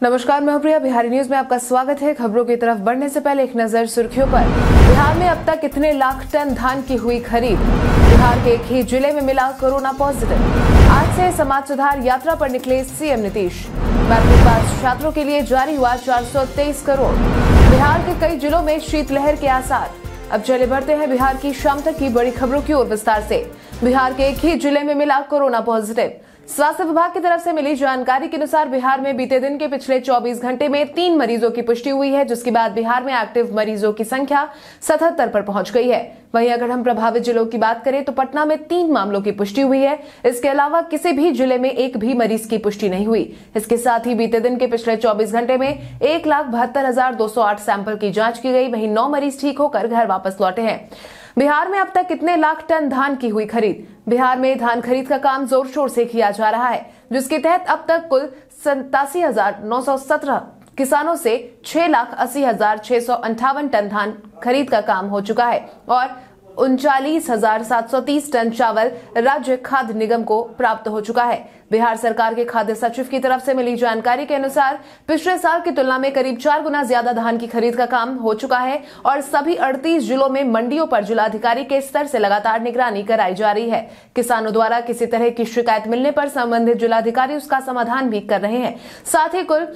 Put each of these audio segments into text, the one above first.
नमस्कार, मैं प्रिया। बिहारी न्यूज में आपका स्वागत है। खबरों की तरफ बढ़ने से पहले एक नजर सुर्खियों पर। बिहार में अब तक कितने लाख टन धान की हुई खरीद। बिहार के एक ही जिले में मिला कोरोना पॉजिटिव। आज से समाज सुधार यात्रा पर निकले सीएम नीतीश। मैट्रिक पास छात्रों के लिए जारी हुआ 423 करोड़। बिहार के कई जिलों में शीतलहर के आसार। अब चले बढ़ते हैं बिहार की शाम तक की बड़ी खबरों की ओर विस्तार से। बिहार के एक ही जिले में मिला कोरोना पॉजिटिव। स्वास्थ्य विभाग की तरफ से मिली जानकारी के अनुसार बिहार में बीते दिन के पिछले 24 घंटे में 3 मरीजों की पुष्टि हुई है, जिसके बाद बिहार में एक्टिव मरीजों की संख्या 77 पर पहुंच गई है। वहीं अगर हम प्रभावित जिलों की बात करें तो पटना में 3 मामलों की पुष्टि हुई है। इसके अलावा किसी भी जिले में एक भी मरीज की पुष्टि नहीं हुई। इसके साथ ही बीते दिन के पिछले 24 घंटे में 1,72,208 सैंपल की जांच की गई। वहीं 9 मरीज ठीक होकर घर वापस लौटे हैं। बिहार में अब तक कितने लाख टन धान की हुई खरीद। बिहार में धान खरीद का काम जोर शोर से किया जा रहा है, जिसके तहत अब तक कुल 87,917 किसानों से 6,80,658 टन धान खरीद का काम हो चुका है और 39,730 टन चावल राज्य खाद्य निगम को प्राप्त हो चुका है। बिहार सरकार के खाद्य सचिव की तरफ से मिली जानकारी के अनुसार पिछले साल की तुलना में करीब 4 गुना ज्यादा धान की खरीद का काम हो चुका है और सभी 38 जिलों में मंडियों पर जिलाधिकारी के स्तर से लगातार निगरानी कराई जा रही है। किसानों द्वारा किसी तरह की शिकायत मिलने पर संबंधित जिलाधिकारी उसका समाधान भी कर रहे हैं। साथ ही कुल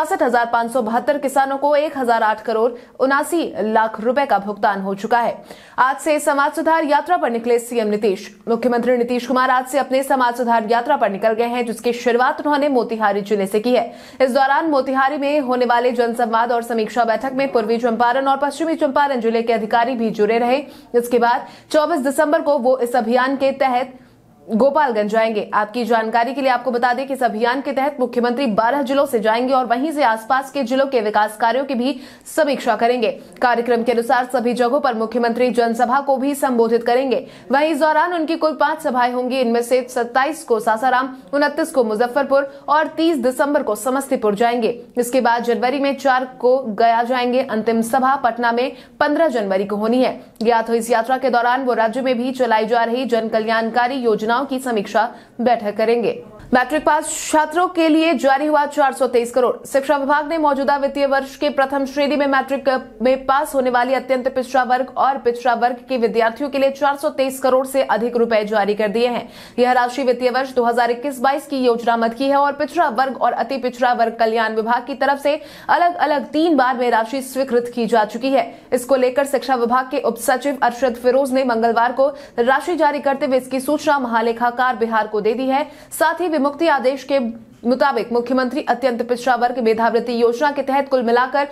66,572 किसानों को 1,008 करोड़ 79 लाख रुपए का भुगतान हो चुका है। आज से समाज सुधार यात्रा पर निकले सीएम नीतीश। मुख्यमंत्री नीतीश कुमार आज से अपने समाज सुधार यात्रा पर निकल गए हैं, जिसकी शुरुआत उन्होंने मोतिहारी जिले से की है। इस दौरान मोतिहारी में होने वाले जनसंवाद और समीक्षा बैठक में पूर्वी चंपारण और पश्चिमी चंपारण जिले के अधिकारी भी जुड़े रहे। इसके बाद 24 दिसंबर को वो इस अभियान के तहत गोपालगंज जाएंगे। आपकी जानकारी के लिए आपको बता दें कि इस अभियान के तहत मुख्यमंत्री 12 जिलों से जाएंगे और वहीं से आसपास के जिलों के विकास कार्यों की भी समीक्षा करेंगे। कार्यक्रम के अनुसार सभी जगहों पर मुख्यमंत्री जनसभा को भी संबोधित करेंगे। वहीं इस दौरान उनकी कुल 5 सभाएं होंगी। इनमें से 27 को सासाराम, 29 को मुजफ्फरपुर और 30 दिसंबर को समस्तीपुर जाएंगे। इसके बाद जनवरी में 4 को गया जाएंगे। अंतिम सभा पटना में 15 जनवरी को होनी है। ज्ञात हो इस यात्रा के दौरान वो राज्य में भी चलाई जा रही जन कल्याणकारी योजनाओं की समीक्षा बैठक करेंगे। मैट्रिक पास छात्रों के लिए जारी हुआ 423 करोड़। शिक्षा विभाग ने मौजूदा वित्तीय वर्ष के प्रथम श्रेणी में मैट्रिक में पास होने वाली अत्यंत पिछड़ा वर्ग और पिछड़ा वर्ग के विद्यार्थियों के लिए 423 करोड़ से अधिक रुपए जारी कर दिए हैं। यह राशि वित्तीय वर्ष 2021-22 की योजना मद की है और पिछड़ा वर्ग और अति पिछड़ा वर्ग कल्याण विभाग की तरफ से अलग अलग 3 बार में राशि स्वीकृत की जा चुकी है। इसको लेकर शिक्षा विभाग के उप सचिव अरशद फिरोज ने मंगलवार को राशि जारी करते हुए इसकी सूचना महालेखाकार बिहार को दे दी है। साथ ही विमुक्ति आदेश के मुताबिक मुख्यमंत्री अत्यंत पिछड़ा वर्ग मेधावृत्ति योजना के तहत कुल मिलाकर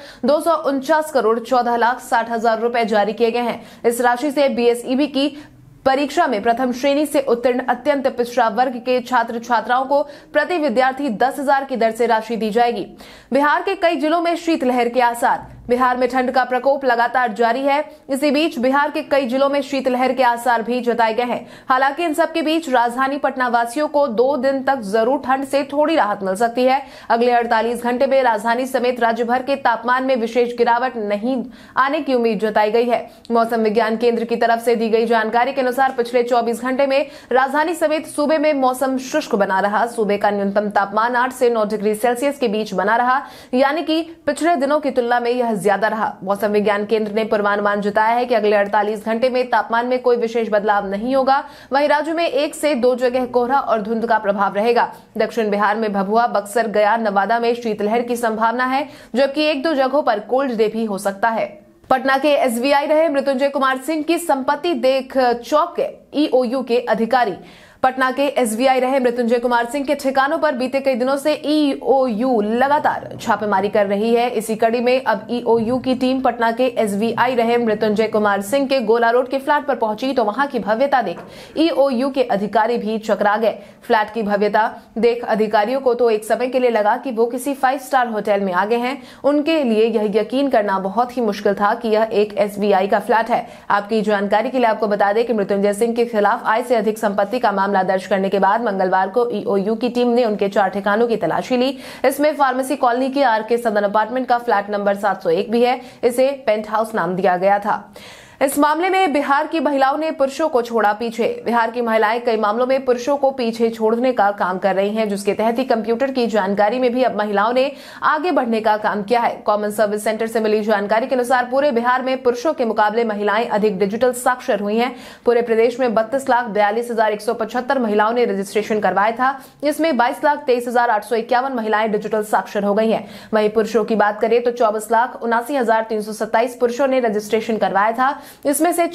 249 करोड़ 14,60,000 रुपए जारी किए गए हैं। इस राशि से बीएसईबी की परीक्षा में प्रथम श्रेणी से उत्तीर्ण अत्यंत पिछड़ा वर्ग के छात्र छात्राओं को प्रति विद्यार्थी 10,000 की दर से राशि दी जाएगी। बिहार के कई जिलों में शीतलहर के आसार। बिहार में ठंड का प्रकोप लगातार जारी है। इसी बीच बिहार के कई जिलों में शीतलहर के आसार भी जताए गए हैं। हालांकि इन सबके बीच राजधानी पटना वासियों को 2 दिन तक जरूर ठंड से थोड़ी राहत मिल सकती है। अगले 48 घंटे में राजधानी समेत राज्य भर के तापमान में विशेष गिरावट नहीं आने की उम्मीद जताई गई है। मौसम विज्ञान केंद्र की तरफ से दी गई जानकारी के अनुसार पिछले 24 घंटे में राजधानी समेत सूबे में मौसम शुष्क बना रहा। सूबे का न्यूनतम तापमान 8 से 9 डिग्री सेल्सियस के बीच बना रहा, यानी कि पिछले दिनों की तुलना में यह ज्यादा रहा। मौसम विज्ञान केंद्र ने पूर्वानुमान जताया है कि अगले 48 घंटे में तापमान में कोई विशेष बदलाव नहीं होगा। वहीं राज्य में 1 से 2 जगह कोहरा और धुंध का प्रभाव रहेगा। दक्षिण बिहार में भभुआ, बक्सर, गया, नवादा में शीतलहर की संभावना है, जबकि 1-2 जगहों पर कोल्ड डे भी हो सकता है। पटना के एसबीआई रहे मृत्युंजय कुमार सिंह की संपत्ति देख चौंक ईओयू के अधिकारी। पटना के एसबीआई रहे मृत्युंजय कुमार सिंह के ठिकानों पर बीते कई दिनों से ईओयू लगातार छापेमारी कर रही है। इसी कड़ी में अब ईओयू की टीम पटना के एसबीआई रहे मृत्युंजय कुमार सिंह के गोला रोड के फ्लैट पर पहुंची तो वहां की भव्यता देख ईओयू के अधिकारी भी चकरा गए। फ्लैट की भव्यता देख अधिकारियों को तो एक समय के लिए लगा कि वो किसी 5 स्टार होटल में आ गए हैं। उनके लिए यह यकीन करना बहुत ही मुश्किल था कि यह एक एसबीआई का फ्लैट है। आपकी जानकारी के लिए आपको बता दें कि मृत्युंजय सिंह के खिलाफ आय से अधिक संपत्ति का मामला दर्ज करने के बाद मंगलवार को ईओयू की टीम ने उनके 4 ठिकानों की तलाशी ली। इसमें फार्मेसी कॉलोनी के आरके सदन अपार्टमेंट का फ्लैट नंबर 701 भी है। इसे पेंट हाउस नाम दिया गया था। इस मामले में बिहार की महिलाओं ने पुरुषों को छोड़ा पीछे। बिहार की महिलाएं कई मामलों में पुरुषों को पीछे छोड़ने का काम कर रही हैं, जिसके तहत ही कंप्यूटर की जानकारी में भी अब महिलाओं ने आगे बढ़ने का काम किया है। कॉमन सर्विस सेंटर से मिली जानकारी के अनुसार पूरे बिहार में पुरुषों के मुकाबले महिलाएं अधिक डिजिटल साक्षर हुई हैं। पूरे प्रदेश में 32,42,175 महिलाओं ने रजिस्ट्रेशन करवाया था, जिसमें 22,23,851 महिलाएं डिजिटल साक्षर हो गई हैं। वहीं पुरुषों की बात करें तो 24,79,327 पुरुषों ने रजिस्ट्रेशन करवाया था, इसमें से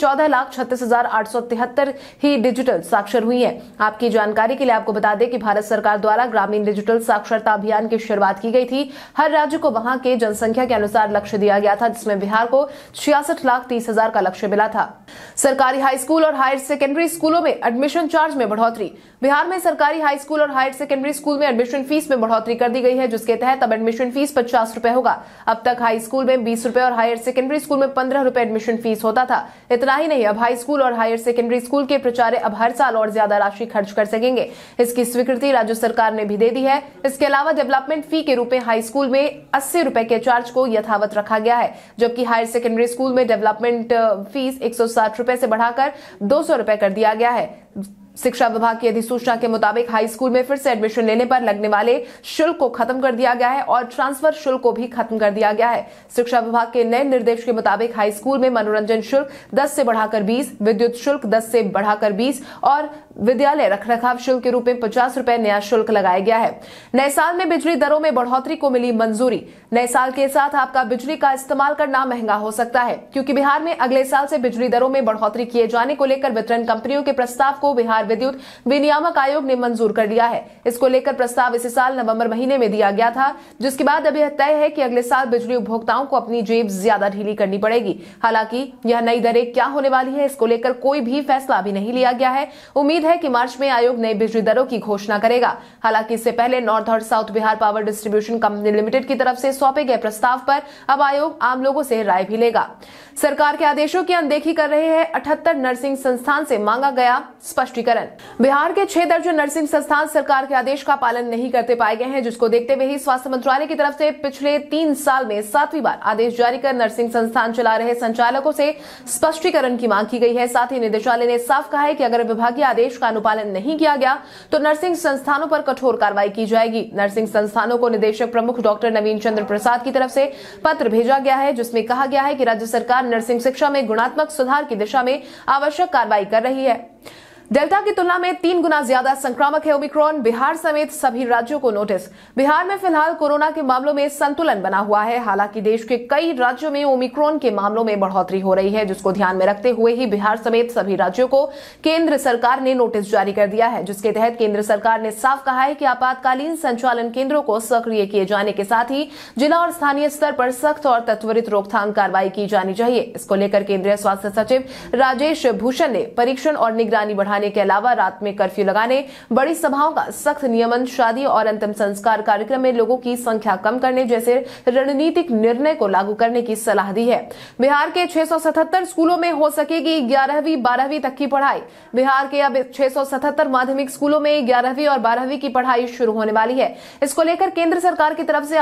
14,36,873 ही डिजिटल साक्षर हुई है। आपकी जानकारी के लिए आपको बता दें कि भारत सरकार द्वारा ग्रामीण डिजिटल साक्षरता अभियान की शुरुआत की गई थी। हर राज्य को वहां के जनसंख्या के अनुसार लक्ष्य दिया गया था, जिसमें बिहार को 66,30,000 का लक्ष्य मिला था। सरकारी हाई स्कूल और हायर सेकेंडरी स्कूलों में एडमिशन चार्ज में बढ़ोतरी। बिहार में सरकारी हाई स्कूल और हायर सेकेंडरी स्कूल में एडमिशन फीस में बढ़ोतरी कर दी गई है, जिसके तहत अब एडमिशन फीस 50 रुपए होगा। अब तक हाई स्कूल में 20 रुपए और हायर सेकेंडरी स्कूल में 15 रुपए एडमिशन फीस होता था। इतना ही नहीं, अब हाई स्कूल और हायर सेकेंडरी स्कूल के प्राचार्य अब हर साल और ज्यादा राशि खर्च कर सकेंगे। इसकी स्वीकृति राज्य सरकार ने भी दे दी है। इसके अलावा डेवलपमेंट फी के रूप में हाई स्कूल में 80 रुपए के चार्ज को यथावत रखा गया है, जबकि हायर सेकेंडरी स्कूल में डेवलपमेंट फीस 160 रुपए से बढ़ाकर 200 रुपए कर दिया गया है। शिक्षा विभाग की अधिसूचना के मुताबिक हाई स्कूल में फिर से एडमिशन लेने पर लगने वाले शुल्क को खत्म कर दिया गया है और ट्रांसफर शुल्क को भी खत्म कर दिया गया है। शिक्षा विभाग के नए निर्देश के मुताबिक हाई स्कूल में मनोरंजन शुल्क 10 से बढ़ाकर 20, विद्युत शुल्क 10 से बढ़ाकर 20 और विद्यालय रखरखाव शुल्क के रूप में 50 रुपए नया शुल्क लगाया गया है। नए साल में बिजली दरों में बढ़ोतरी को मिली मंजूरी। नए साल के साथ आपका बिजली का इस्तेमाल करना महंगा हो सकता है, क्योंकि बिहार में अगले साल से बिजली दरों में बढ़ोतरी किए जाने को लेकर वितरण कंपनियों के प्रस्ताव को बिहार विद्युत विनियामक आयोग ने मंजूर कर लिया है। इसको लेकर प्रस्ताव इसी साल नवंबर महीने में दिया गया था, जिसके बाद अब यह तय है कि अगले साल बिजली उपभोक्ताओं को अपनी जेब ज्यादा ढीली करनी पड़ेगी। हालांकि यह नई दरें क्या होने वाली है, इसको लेकर कोई भी फैसला अभी नहीं लिया गया है। उम्मीद है कि मार्च में आयोग नई बिजली दरों की घोषणा करेगा। हालांकि इससे पहले नॉर्थ और south Bihar power distribution company limited की तरफ से सौंपे गए प्रस्ताव पर अब आयोग आम लोगों से राय भी लेगा। सरकार के आदेशों की अनदेखी कर रहे हैं 78 नर्सिंग संस्थान से मांगा गया स्पष्टीकरण। बिहार के 6 दर्जन नर्सिंग संस्थान सरकार के आदेश का पालन नहीं करते पाए गए हैं, जिसको देखते हुए ही स्वास्थ्य मंत्रालय की तरफ से पिछले 3 साल में 7वीं बार आदेश जारी कर नर्सिंग संस्थान चला रहे संचालकों से स्पष्टीकरण की मांग की गई है। साथ ही निदेशालय ने साफ कहा है कि अगर विभागीय आदेश का अनुपालन नहीं किया गया तो नर्सिंग संस्थानों पर कठोर कार्रवाई की जाएगी। नर्सिंग संस्थानों को निदेशक प्रमुख डॉक्टर नवीन चंद्र प्रसाद की तरफ से पत्र भेजा गया है, जिसमें कहा गया है कि राज्य सरकार नर्सिंग शिक्षा में गुणात्मक सुधार की दिशा में आवश्यक कार्रवाई कर रही है। डेल्टा की तुलना में 3 गुना ज्यादा संक्रामक है ओमिक्रॉन। बिहार समेत सभी राज्यों को नोटिस। बिहार में फिलहाल कोरोना के मामलों में संतुलन बना हुआ है। हालांकि देश के कई राज्यों में ओमिक्रॉन के मामलों में बढ़ोतरी हो रही है, जिसको ध्यान में रखते हुए ही बिहार समेत सभी राज्यों को केंद्र सरकार ने नोटिस जारी कर दिया है, जिसके तहत केंद्र सरकार ने साफ कहा है कि आपातकालीन संचालन केंद्रों को सक्रिय किए जाने के साथ ही जिला और स्थानीय स्तर पर सख्त और त्वरित रोकथाम कार्रवाई की जानी चाहिए। इसको लेकर केंद्रीय स्वास्थ्य सचिव राजेश भूषण ने परीक्षण और निगरानी बढ़ाने के अलावा रात में कर्फ्यू लगाने, बड़ी सभाओं का सख्त नियमन, शादी और अंतिम संस्कार कार्यक्रम में लोगों की संख्या कम करने जैसे रणनीतिक निर्णय को लागू करने की सलाह दी है। बिहार के 677 स्कूलों में हो सकेगी 11वीं 12वीं तक की पढ़ाई। बिहार के अब 677 माध्यमिक स्कूलों में 11वीं और 12वीं की पढ़ाई शुरू होने वाली है। इसको लेकर केंद्र सरकार की तरफ से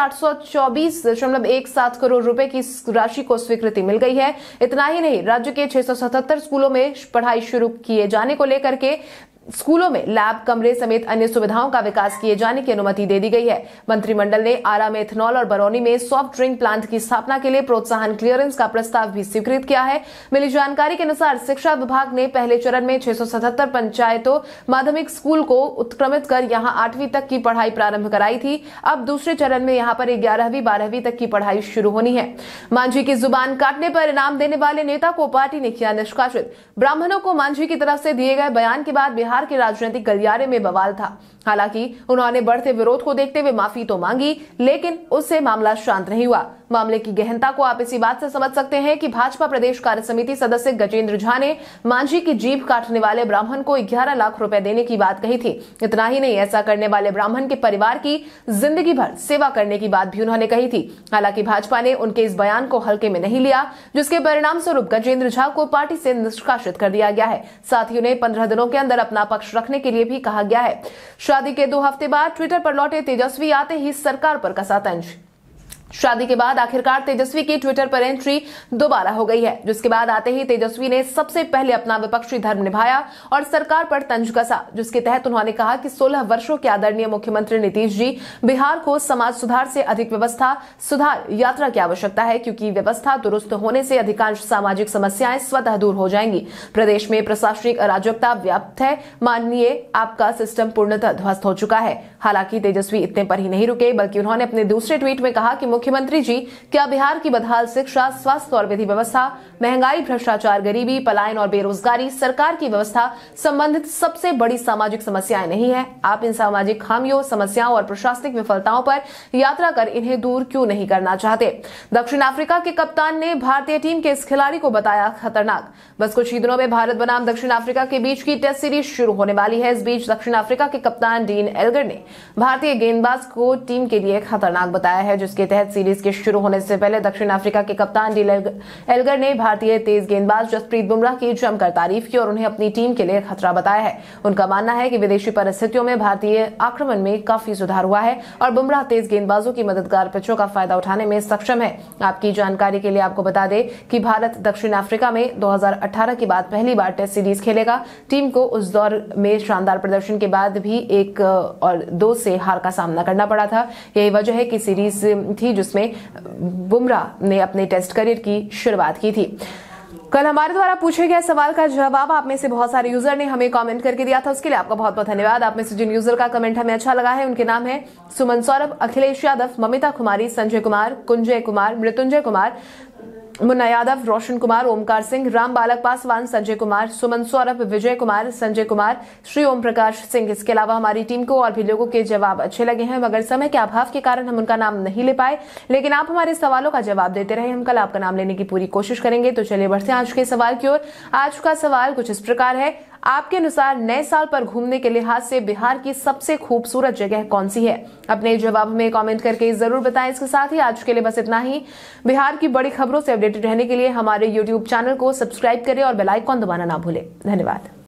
824.17 करोड़ रुपए की राशि को स्वीकृति मिल गई है। इतना ही नहीं, राज्य के 677 स्कूलों में पढ़ाई शुरू किए जाने को लेकर के स्कूलों में लैब, कमरे समेत अन्य सुविधाओं का विकास किए जाने की अनुमति दे दी गई है। मंत्रिमंडल ने आरा में इथेनॉल और बरौनी में सॉफ्ट ड्रिंक प्लांट की स्थापना के लिए प्रोत्साहन क्लियरेंस का प्रस्ताव भी स्वीकृत किया है। मिली जानकारी के अनुसार शिक्षा विभाग ने पहले चरण में 677 पंचायतों माध्यमिक स्कूल को उत्क्रमित कर यहां 8वीं तक की पढ़ाई प्रारंभ कराई थी। अब दूसरे चरण में यहां पर 11वीं 12वीं तक की पढ़ाई शुरू होनी है। मांझी की जुबान काटने पर इनाम देने वाले नेता को पार्टी ने किया निष्कासित। ब्राह्मणों को मांझी की तरफ से दिए गए बयान के बाद बिहार के राजनीतिक गलियारे में बवाल था। हालांकि उन्होंने बढ़ते विरोध को देखते हुए माफी तो मांगी, लेकिन उससे मामला शांत नहीं हुआ। मामले की गहनता को आप इसी बात से समझ सकते हैं कि भाजपा प्रदेश कार्य समिति सदस्य गजेंद्र झा ने मांझी की जीभ काटने वाले ब्राह्मण को 11 लाख रुपए देने की बात कही थी। इतना ही नहीं, ऐसा करने वाले ब्राह्मण के परिवार की जिंदगी भर सेवा करने की बात भी उन्होंने कही थी। हालांकि भाजपा ने उनके इस बयान को हल्के में नहीं लिया, जिसके परिणाम स्वरूप गजेंद्र झा को पार्टी से निष्कासित कर दिया गया है। साथ ही उन्हें 15 दिनों के अंदर अपना पक्ष रखने के लिए भी कहा गया है। शादी के 2 हफ्ते बाद ट्विटर पर लौटे तेजस्वी आते ही सरकार पर कसा तंज। शादी के बाद आखिरकार तेजस्वी की ट्विटर पर एंट्री दोबारा हो गई है, जिसके बाद आते ही तेजस्वी ने सबसे पहले अपना विपक्षी धर्म निभाया और सरकार पर तंज कसा, जिसके तहत उन्होंने कहा कि 16 वर्षों के आदरणीय मुख्यमंत्री नीतीश जी, बिहार को समाज सुधार से अधिक व्यवस्था सुधार यात्रा की आवश्यकता है, क्योंकि व्यवस्था दुरुस्त होने से अधिकांश सामाजिक समस्याएं स्वतः दूर हो जाएंगी। प्रदेश में प्रशासनिक अराजकता व्याप्त है, माननीय आपका सिस्टम पूर्णतः ध्वस्त हो चुका है। हालांकि तेजस्वी इतने पर ही नहीं रुके, बल्कि उन्होंने अपने दूसरे ट्वीट में कहा कि मुख्यमंत्री जी, क्या बिहार की बदहाल शिक्षा, स्वास्थ्य और विधि व्यवस्था, महंगाई, भ्रष्टाचार, गरीबी, पलायन और बेरोजगारी सरकार की व्यवस्था संबंधित सबसे बड़ी सामाजिक समस्याएं नहीं है? आप इन सामाजिक खामियों, समस्याओं और प्रशासनिक विफलताओं पर यात्रा कर इन्हें दूर क्यों नहीं करना चाहते? दक्षिण अफ्रीका के कप्तान ने भारतीय टीम के इस खिलाड़ी को बताया खतरनाक। बस कुछ ही दिनों में भारत बनाम दक्षिण अफ्रीका के बीच की टेस्ट सीरीज शुरू होने वाली है। इस बीच दक्षिण अफ्रीका के कप्तान डीन एल्गर ने भारतीय गेंदबाज को टीम के लिए खतरनाक बताया है, जिसके तहत सीरीज के शुरू होने से पहले दक्षिण अफ्रीका के कप्तान डीन एल्गर ने भारतीय तेज गेंदबाज जसप्रीत बुमराह की जमकर तारीफ की और उन्हें अपनी टीम के लिए खतरा बताया है। उनका मानना है कि विदेशी परिस्थितियों में भारतीय आक्रमण में काफी सुधार हुआ है और बुमराह तेज गेंदबाजों की मददगार पिचों का फायदा उठाने में सक्षम है। आपकी जानकारी के लिए आपको बता दें कि भारत दक्षिण अफ्रीका में 2018 के बाद पहली बार टेस्ट सीरीज खेलेगा। टीम को उस दौर में शानदार प्रदर्शन के बाद भी 1 और 2 से हार का सामना करना पड़ा था। यही वजह है कि सीरीज थी जिसमें बुमराह ने अपने टेस्ट करियर की शुरुआत की थी। कल हमारे द्वारा पूछे गए सवाल का जवाब आप में से बहुत सारे यूजर ने हमें कमेंट करके दिया था, उसके लिए आपका बहुत बहुत धन्यवाद। आप में से जिन यूजर का कमेंट हमें अच्छा लगा है उनके नाम है सुमन सौरभ, अखिलेश यादव, ममिता कुमारी, संजय कुमार, कुंजय कुमार, मृत्युंजय कुमार, मुन्ना यादव, रोशन कुमार, ओमकार सिंह, राम बालक पासवान, संजय कुमार, सुमन सौरभ, विजय कुमार, संजय कुमार, श्री ओम प्रकाश सिंह। इसके अलावा हमारी टीम को और भी लोगों के जवाब अच्छे लगे हैं, मगर समय के अभाव के कारण हम उनका नाम नहीं ले पाए, लेकिन आप हमारे सवालों का जवाब देते रहे। हम कल आपका नाम लेने की पूरी कोशिश करेंगे। तो चलिए बढ़ते हैं आज के सवाल की ओर। आज का सवाल कुछ इस प्रकार है, आपके अनुसार नए साल पर घूमने के लिहाज से बिहार की सबसे खूबसूरत जगह कौन सी है? अपने जवाब में कमेंट करके जरूर बताएं। इसके साथ ही आज के लिए बस इतना ही। बिहार की बड़ी खबरों से अपडेटेड रहने के लिए हमारे YouTube चैनल को सब्सक्राइब करें और बेल आइकॉन दबाना ना भूलें। धन्यवाद।